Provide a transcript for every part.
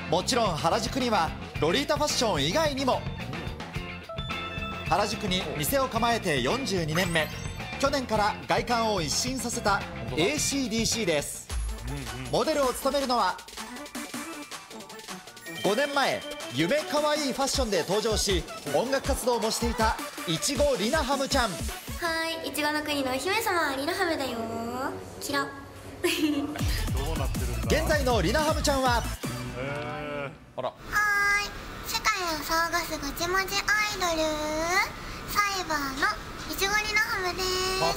もちろん原宿にはロリータファッション以外にも。原宿に店を構えて42年目、去年から外観を一新させた ACDC です。モデルを務めるのは5年前、夢かわいいファッションで登場し音楽活動もしていたいちごりなはむちゃん。 はい、いちごの国のお姫様りなはむだよ。キラ現在のりなはむちゃんははーい、世界を騒がすごちまちアイドルサイバーのいちごりなはむです。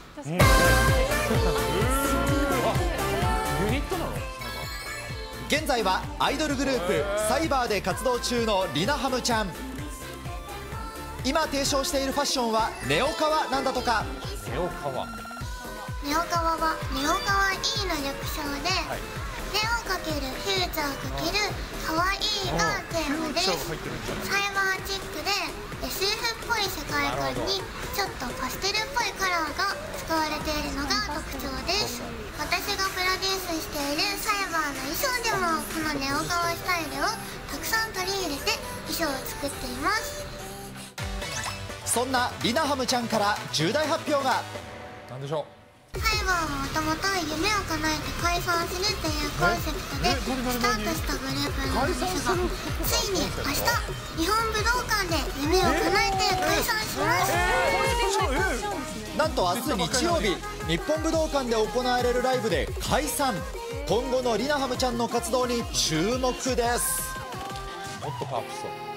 ユニットなの？ 現在はアイドルグループサイバーで活動中のりなはむちゃん。今提唱しているファッションはネオカワなんだとか。 ネオカワ。 ネオカワはネオカワイイの略称で、ネオかけるフューチャーかけるかわいいがテーマです。サイバーチックで SF っぽい世界観にちょっとパステルっぽいカラーが使われているのが特徴です。私がプロデュースしているサイバーの衣装でもこのネオカワスタイルをたくさん取り入れて衣装を作っています。 そんなりなはむちゃんから重大発表が。 なんでしょう。 サイバーはもともと夢を叶えて解散するっていうコンセプトでスタートしたグループなんですが、ついに明日日本武道館で夢を叶えて解散します。 なんと明日日曜日、日本武道館で行われるライブで解散。今後のりなはむちゃんの活動に注目です。 もっとパワーアップしそう。